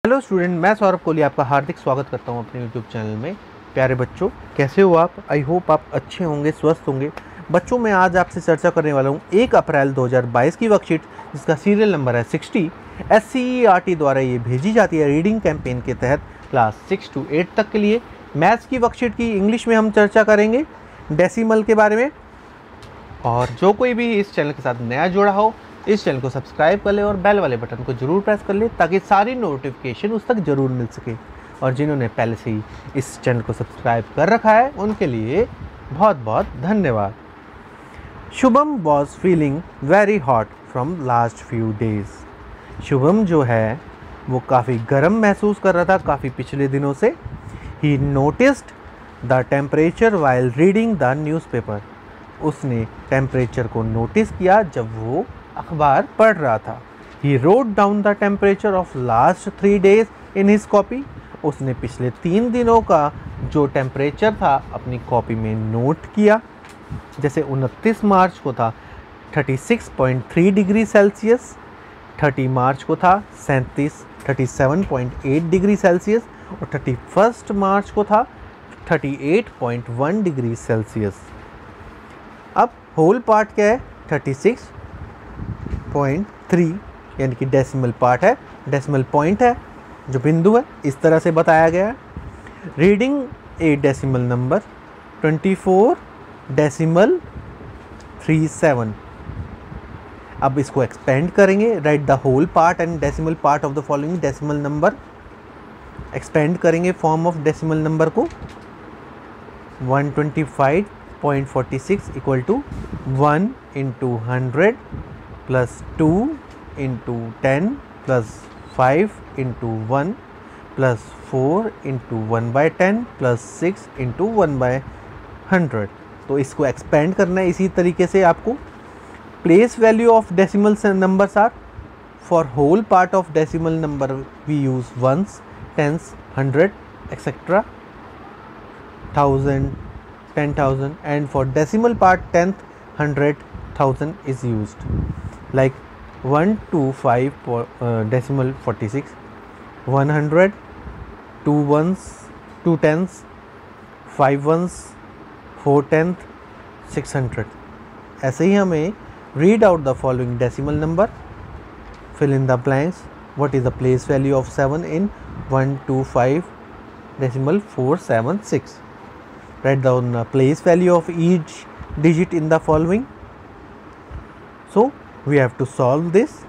Hello student, मैं सौरभ कोहली आपका हार्दिक स्वागत करता हूं अपने यूट्यूब चैनल में। प्यारे बच्चों, कैसे हो आप? आई होप आप अच्छे होंगे, स्वस्थ होंगे। बच्चों, मैं आज आपसे चर्चा करने वाला हूं 1 अप्रैल 2022 की वर्कशीट, जिसका सीरियल नंबर है 60। SCERT द्वारा ये भेजी जाती है रीडिंग कैंपेन के तहत क्लास 6 to 8 तक के लिए। मैथ्स की वर्कशीट की इंग्लिश में हम चर्चा करेंगे डेसिमल के बारे में। और जो कोई भी इस चैनल के साथ नया जुड़ा हो, इस चैनल को सब्सक्राइब कर ले और बेल वाले बटन को जरूर प्रेस कर ले, ताकि सारी नोटिफिकेशन उस तक जरूर मिल सके। और जिन्होंने पहले से ही इस चैनल को सब्सक्राइब कर रखा है, उनके लिए बहुत बहुत धन्यवाद। Shubham was feeling very hot from last few days. Shubham जो है वो काफ़ी गर्म महसूस कर रहा था काफ़ी पिछले दिनों से। He noticed the temperature while reading the newspaper. उसने टेम्परेचर को नोटिस किया जब वो अखबार पढ़ रहा था। He wrote down the temperature of last 3 days in his copy. उसने पिछले 3 दिनों का जो टेम्परेचर था अपनी कॉपी में नोट किया। जैसे 29 मार्च को था 36.3 डिग्री सेल्सियस, 30 मार्च को था 37.8 डिग्री सेल्सियस और 31 मार्च को था 38.1 डिग्री सेल्सियस। अब होल पार्ट क्या है? 36.3 यानी कि डेसिमल पार्ट है, डेसिमल पॉइंट है, जो बिंदु है, इस तरह से बताया गया है। Reading a decimal number 24.37। अब इसको एक्सपेंड करेंगे। Write the whole part and decimal part of the following decimal number. Expand करेंगे फॉर्म ऑफ डेसिमल नंबर को। 125.46 equal to 1 into 100 plus 2 into 10 plus 5 into 1 plus 4 into 1 by 10 plus 6 into 1 by 100। तो इसको expand करना है इसी तरीके से आपको। Place value of decimal numbers are for whole part of decimal number we use ones, tens, 100 etcetera, 1000, 10,000, and for decimal part 10th, 100, 1000 is used. Like 1 to 5 decimal 46, 100, 2 ones, 2 tens, 5 ones, 4 tenth, 600। ऐसे ही हमें read out the following decimal number, fill in the blanks. What is the place value of 7 in 125 decimal 476? Write down the place value of each digit in the following. So we have to solve this.